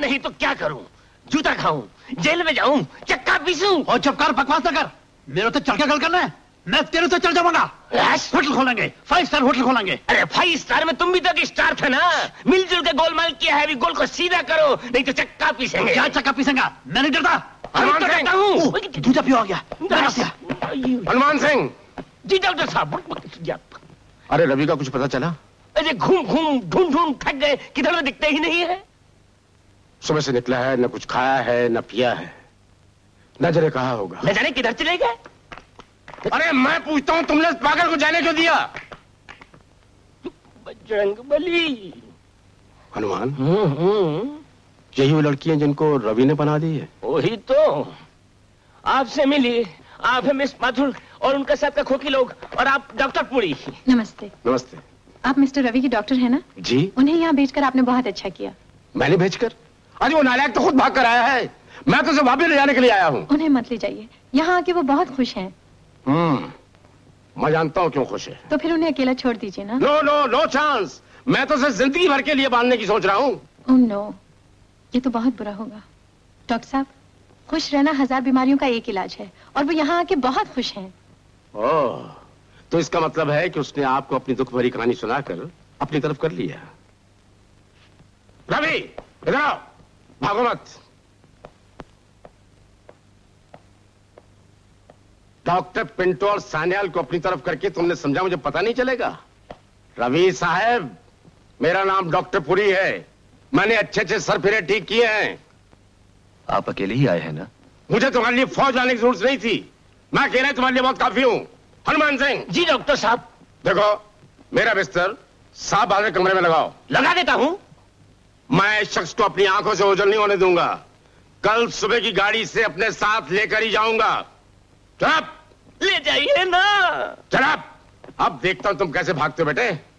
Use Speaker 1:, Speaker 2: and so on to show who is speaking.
Speaker 1: नहीं तो क्या करूं? जूता खाऊं, जेल में जाऊं, चक्का पीसूं?
Speaker 2: और चुप कर, बकवास ना कर। मेरे तो चढ़ के गल करना है, मैं तेरे से चल जाऊंगा। होटल खोलेंगे, 5 स्टार होटल खोलेंगे।
Speaker 1: अरे 5 स्टार में तुम भी तो एक स्टार थे ना। मिलजुल के गोलमाल किया है, अभी गोल को सीधा करो, नहीं तो चक्का पीसेंगे।
Speaker 2: क्या चक्का पीसेंगा? मैं नहीं डरता।
Speaker 1: हनुमान सिंह,
Speaker 2: जूता पियो आ गया।
Speaker 3: हनुमान सिंह।
Speaker 1: जी डॉक्टर साहब।
Speaker 3: अरे रवि का कुछ पता चला?
Speaker 1: अरे घूम घूम ढूंढ ढूंढ थक गए, किधर में दिखते ही नहीं है।
Speaker 3: सुबह से निकला है, न कुछ खाया है न पिया है, न जाने कहा होगा।
Speaker 1: न जाने किधर चले गए।
Speaker 3: अरे मैं पूछता हूँ, तुमने पागल को जाने क्यों दिया?
Speaker 1: बजरंगबली।
Speaker 3: हनुमान, यही वो लड़की है जिनको रवि ने बना दी है?
Speaker 1: वही तो। आपसे मिली, आप है मिस माथुर और उनके साथ का खोखी लोग, और आप डॉक्टर पुरी।
Speaker 4: नमस्ते।
Speaker 3: नमस्ते।
Speaker 4: आप मिस्टर रवि के डॉक्टर हैं ना?
Speaker 3: जी।
Speaker 4: उन्हें यहाँ भेजकर आपने बहुत अच्छा किया।
Speaker 3: मैंने भेजकर? अरे वो नालायक तो खुद भाग कर आया है, मैं तो उसे वापस ले जाने के लिए आया हूँ।
Speaker 4: उन्हें मत ले जाइए, यहाँ आके वो बहुत खुश हैं।
Speaker 3: मैं जानता हूँ क्यों खुश है।
Speaker 4: तो फिर उन्हें अकेला छोड़ दीजिए ना।
Speaker 3: नो नो नो चांस, मैं तो उसे जिंदगी भर के लिए बांधने की सोच रहा हूँ।
Speaker 4: ओह नो, ये तो बहुत बुरा होगा। डॉक्टर साहब, खुश रहना 1000 बीमारियों का एक इलाज है, और वो यहाँ आके बहुत खुश हैं।
Speaker 3: ओह, तो इसका मतलब है कि उसने आपको अपनी दुख भरी कहानी सुनाकर अपनी तरफ कर लिया। रवि, इधर आओ, भागो मत। डॉक्टर पिंटो और सान्याल को अपनी तरफ करके तुमने समझा मुझे पता नहीं चलेगा? रवि साहब, मेरा नाम डॉक्टर पुरी है, मैंने अच्छे सर फिरे ठीक किए हैं।
Speaker 5: आप अकेले ही आए हैं ना?
Speaker 3: मुझे तुम्हारे लिए फौज लाने की जरूरत नहीं थी, मैं अकेले तुम्हारे लिए बहुत काफी हूँ। हनुमान सिंह।
Speaker 1: जी डॉक्टर साहब।
Speaker 3: देखो, मेरा बिस्तर साफ बाहर कमरे में लगाओ।
Speaker 1: लगा देता हूँ।
Speaker 3: मैं इस शख्स को अपनी आंखों से ओझल नहीं होने दूंगा, कल सुबह की गाड़ी से अपने साथ लेकर ही जाऊंगा। चल,
Speaker 1: ले जाइए ना।
Speaker 3: चल, अब देखता हूं तुम कैसे भागते हो बेटे।